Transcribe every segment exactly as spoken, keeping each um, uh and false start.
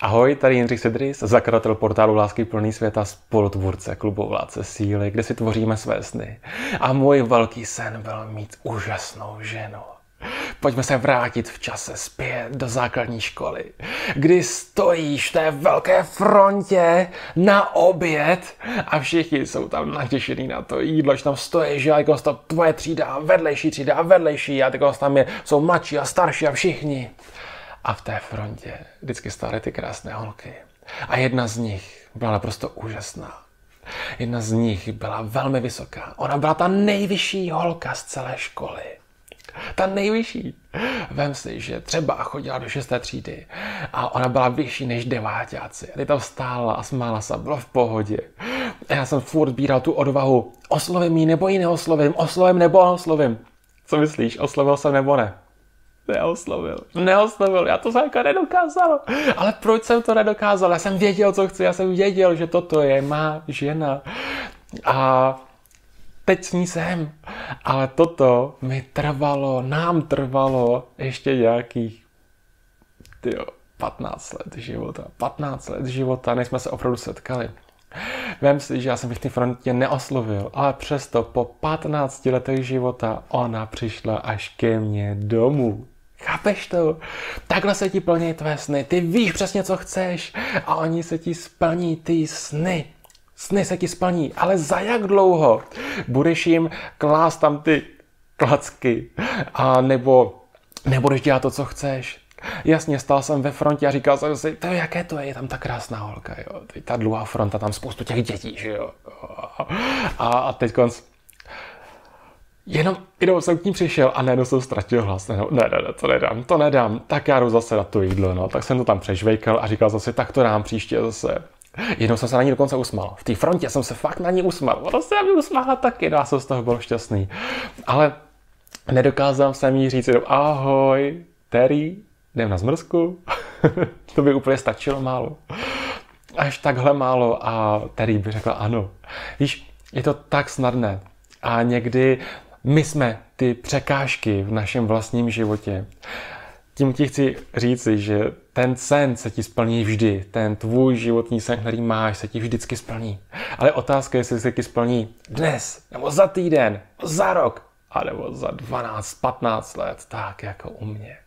Ahoj, tady Jindřich Sidrys, zakladatel portálu Lásky plný světa, spolutvůrce klubu Vládce síly, kde si tvoříme své sny. A můj velký sen byl mít úžasnou ženu. Pojďme se vrátit v čase zpět do základní školy, kdy stojíš v té velké frontě na oběd a všichni jsou tam natěšený na to jídlo, že tam stojí, že jako to tvoje třída, vedlejší třída a vedlejší a tyko tam je, jsou mladší a starší a všichni. A v té frontě vždycky stály ty krásné holky. A jedna z nich byla naprosto úžasná. Jedna z nich byla velmi vysoká. Ona byla ta nejvyšší holka z celé školy. Ta nejvyšší. Vem si, že třeba chodila do šesté třídy a ona byla vyšší než deváťáci. A ty tam stála a smála se, bylo v pohodě. A já jsem furt sbíral tu odvahu. Oslovím jí nebo ji neoslovím, oslovím nebo oslovím. Co myslíš, oslovil jsem nebo ne? Neoslovil. Neoslovil, já to jsem jako nedokázal. Ale proč jsem to nedokázal? Já jsem věděl, co chci, já jsem věděl, že toto je má žena. A teď s ní jsem. Ale toto mi trvalo, nám trvalo ještě nějakých tyjo, patnáct let života. patnáct let života, než jsme se opravdu setkali. Vem si, že já jsem v té frontě neoslovil, ale přesto po patnácti letech života ona přišla až ke mně domů. Chápeš to? Takhle se ti plní tvé sny. Ty víš přesně, co chceš a oni se ti splní ty sny. Sny se ti splní, ale za jak dlouho? Budeš jim klást tam ty klacky a nebo nebudeš dělat to, co chceš? Jasně, stál jsem ve frontě a říkal jsem si, to jaké to je, je tam ta krásná holka, jo. Ta dlouhá fronta, tam spoustu těch dětí, že jo. A, a teď konc, jenom, jenom jsem k ní přišel a najednou jsem ztratil hlas. Ne, ne, ne, to nedám, to nedám, tak já jdu zase na to jídlo, no. Tak jsem to tam přežvejkal a říkal jsem si, tak to dám příště zase. Jednou jsem se na ní dokonce usmál. V té frontě jsem se fakt na ní usmál. Ona se na mě usmála taky, no, já jsem z toho byl šťastný. Ale nedokázal jsem jí říct jenom ahoj, Terry, jdem na zmrzku. To by úplně stačilo málo. Až takhle málo a Terry by řekla ano. Víš, je to tak snadné. A někdy my jsme ty překážky v našem vlastním životě. Tím ti chci říci, že ten sen se ti splní vždy. Ten tvůj životní sen, který máš, se ti vždycky splní. Ale otázka je, jestli se ti splní dnes, nebo za týden, za rok, anebo za dvanáct, patnáct let, tak jako u mě.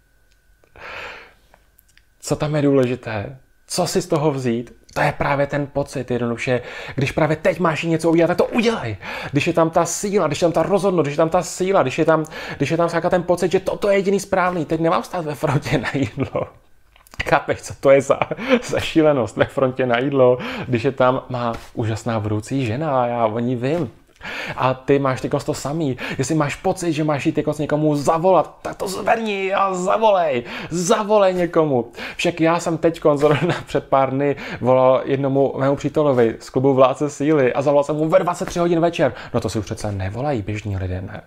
Co tam je důležité? Co si z toho vzít? To je právě ten pocit, jednoduše, když právě teď máš něco udělat, tak to udělej. Když je tam ta síla, když je tam ta rozhodnost, když je tam ta síla, když je tam, když je tam ten pocit, že toto je jediný správný, teď nemám stát ve frontě na jídlo. Chápeš, co to je za, za šílenost ve frontě na jídlo, když je tam má úžasná budoucí žena, já o ní vím. A ty máš tyko to samý. Jestli máš pocit, že máš jít tyko někomu zavolat, tak to zvedni a zavolej. Zavolej někomu. Však já jsem teď zrovna před pár dny volal jednomu mému přítelovi z klubu Vládce síly a zavolal jsem mu ve dvacet tři hodin večer. No to si už přece nevolají běžní lidé, ne?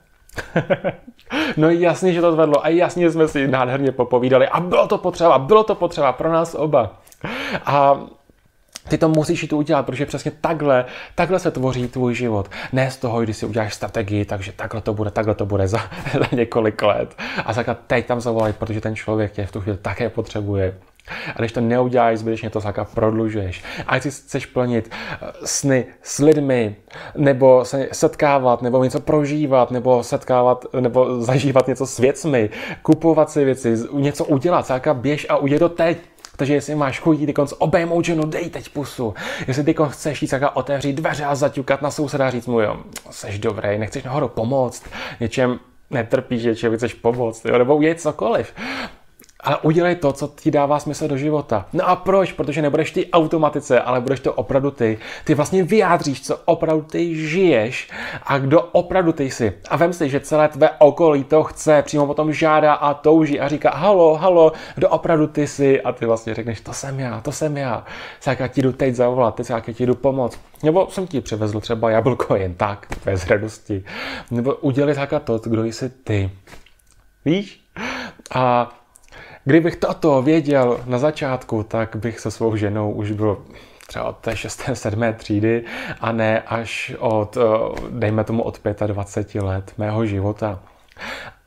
No jasně, že to zvedlo a jasně jsme si nádherně popovídali a bylo to potřeba, bylo to potřeba pro nás oba. A ty to musíš jít udělat, protože přesně takhle, takhle se tvoří tvůj život. Ne z toho, když si uděláš strategii, takže takhle to bude, takhle to bude za, za několik let. A zakrat teď tam zavolej, protože ten člověk tě v tu chvíli také potřebuje. A když to neuděláš, zbytečně to zakrat prodlužuješ. A jestli chceš plnit sny s lidmi, nebo se setkávat, nebo něco prožívat, nebo setkávat, nebo zažívat něco s věcmi, kupovat si věci, něco udělat, zakrat běž a udělej to teď. Takže jestli máš chuť ty konc obejmout ženu, dej teď pusu. Jestli ty chceš jít otevřít dveře a zaťukat na souseda a říct mu, jo, seš dobrý, nechceš nahoru pomoct, něčem netrpíš, něčem chceš pomoct, jo, nebo udělej cokoliv. Ale udělej to, co ti dává smysl do života. No a proč? Protože nebudeš ty automatice, ale budeš to opravdu ty. Ty vlastně vyjádříš, co opravdu ty žiješ a kdo opravdu ty jsi. A vem si, že celé tvé okolí to chce, přímo potom žádá a touží a říká halo, halo, kdo opravdu ty jsi. A ty vlastně řekneš, to jsem já, to jsem já. Tak já ti jdu teď zavolat, teď já ti jdu pomoct. Nebo jsem ti přivezl třeba jablko jen tak, bez radosti. Nebo udělej tak to, kdo jsi ty. Víš? A kdybych toto věděl na začátku, tak bych se svou ženou už byl třeba od té šesté, sedmé třídy a ne až od, dejme tomu, od dvaceti pěti let mého života.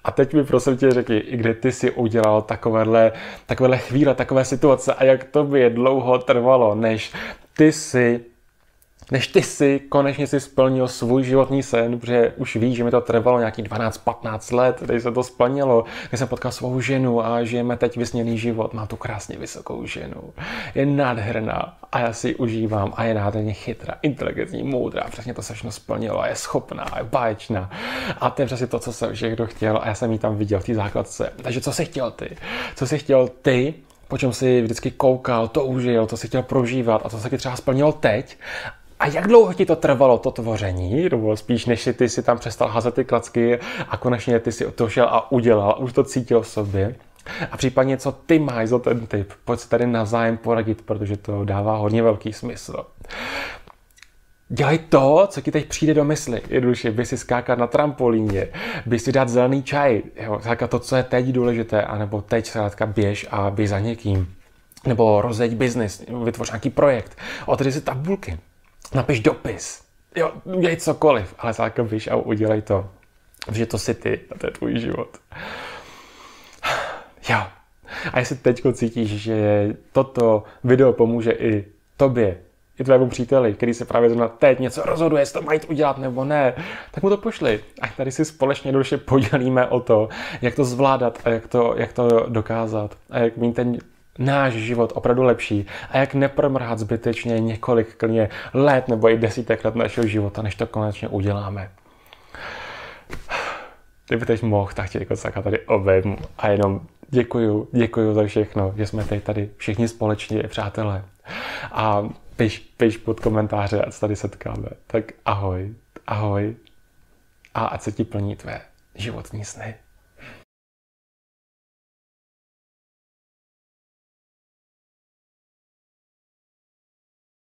A teď mi prosím tě řekni, kde ty si udělal takovéhle, takovéhle chvíle, takové situace a jak to by dlouho trvalo, než ty si než ty si konečně si splnil svůj životní sen, protože už víš, že mi to trvalo nějakých dvanáct patnáct let, když se to splnilo, když jsem potkal svou ženu a žijeme teď vysněný život. Mám tu krásně vysokou ženu. Je nádherná a já si ji užívám a je nádherně chytrá, inteligentní, moudrá. Přesně to se všechno splnilo a je schopná, je báječná. A to je přesně to, co jsem všechno chtěl a já jsem ji tam viděl v té základce. Takže co jsi chtěl ty? Co jsi chtěl ty? Po čem jsi vždycky koukal, toužil, co jsi chtěl prožívat a co se ti třeba splnilo teď? A jak dlouho ti to trvalo, to tvoření? Nebo spíš, než si ty si tam přestal házet ty klacky a konečně ty si to šel a udělal a už to cítil v sobě? A případně, co ty máš za ten tip? Pojď se tady navzájem poradit, protože to dává hodně velký smysl. Dělej to, co ti teď přijde do mysli. Jednoduše, běž si skákat na trampolíně, běž si dát zelený čaj, jo, skákat to, co je teď důležité, anebo teď zkrátka běž a běž za někým. Nebo rozjeď biznis, vytvoř nějaký projekt, otevři si tabulky. Napiš dopis. Jo, udělej cokoliv, ale zkrátka běž a udělej to. Protože to jsi ty a to je tvůj život. Jo. A jestli teď cítíš, že toto video pomůže i tobě, i tvému příteli, který se právě zrovna teď něco rozhoduje, jestli to mají udělat nebo ne, tak mu to pošli. A tady si společně duše podělíme o to, jak to zvládat a jak to, jak to dokázat. A jak mít ten náš život opravdu lepší a jak nepromrhat zbytečně několik klidně let nebo i desítek let našeho života, než to konečně uděláme. Kdyby teď mohl, tak tě jako saka tady obejmu a jenom děkuju, děkuju za všechno, že jsme tady, tady všichni společně, přátelé. A piš, piš pod komentáře, ať se tady setkáme. Tak ahoj, ahoj a ať se ti plní tvé životní sny.